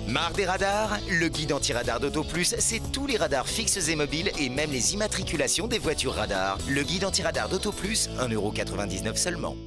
Marre des radars? Le guide anti-radar d'Auto Plus, c'est tous les radars fixes et mobiles et même les immatriculations des voitures radars. Le guide anti-radar d'Auto Plus, 1,99 € seulement.